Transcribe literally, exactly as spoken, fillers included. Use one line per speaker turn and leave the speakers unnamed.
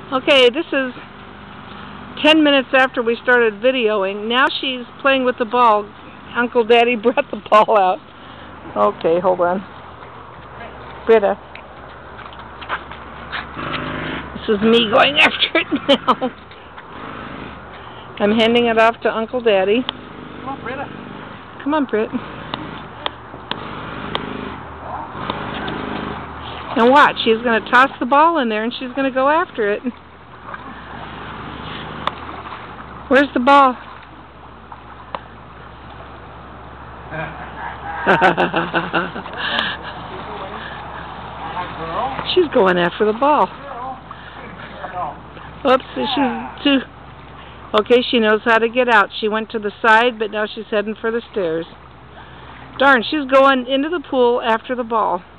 Okay, this is ten minutes after we started videoing. Now she's playing with the ball. Uncle Daddy brought the ball out. Okay, hold on. Britta. This is me going after it now. I'm handing it off to Uncle Daddy.
Come on, Britta.
Come on, Britt. And watch, she's going to toss the ball in there and she's going to go after it. Where's the ball? She's going after the ball. Oops, she's too... Okay, she knows how to get out. She went to the side, but now she's heading for the stairs. Darn, she's going into the pool after the ball.